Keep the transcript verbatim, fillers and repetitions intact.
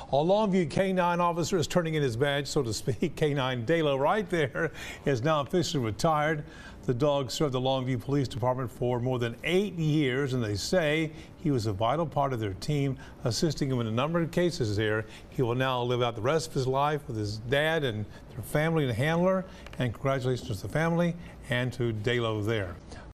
A Longview K nine officer is turning in his badge, so to speak. K nine Dalo right there is now officially retired. The dog served the Longview Police Department for more than eight years, and they say he was a vital part of their team, assisting him in a number of cases here. He will now live out the rest of his life with his dad and their family and handler, and congratulations to the family and to Dalo there.